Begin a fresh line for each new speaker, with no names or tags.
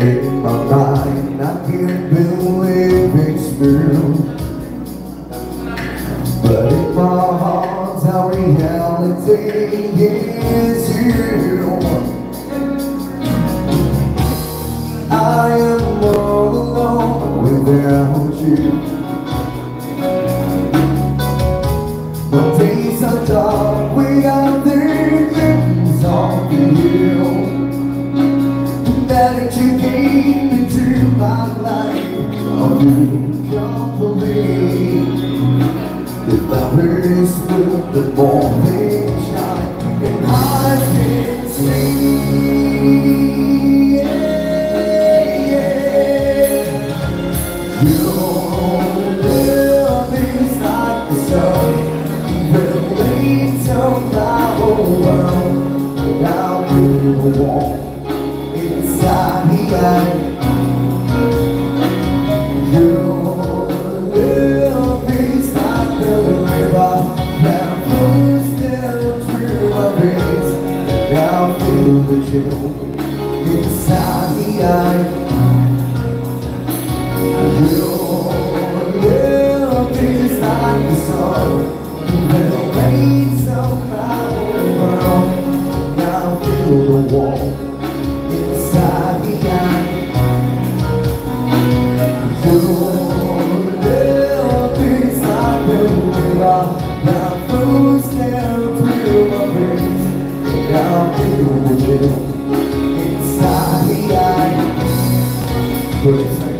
In my mind, I can't believe it's true, but in my heart, our reality is you. I am all alone without you. The days are dark without the things of you that you came into my life. Oh, you can't believe the flowers with the morning shine, and I can see. Your love is like the sun, will lead to my whole world. Without you, the wall inside the eye. Your love is like the river that flows down through my veins. Without you, the chill inside the eye. Your love is like the sun, will rain so my world. Now feel the wall inside the eye. Your love is like the river that flows down through my veins. Now feel the chill inside the eye. Good excitement.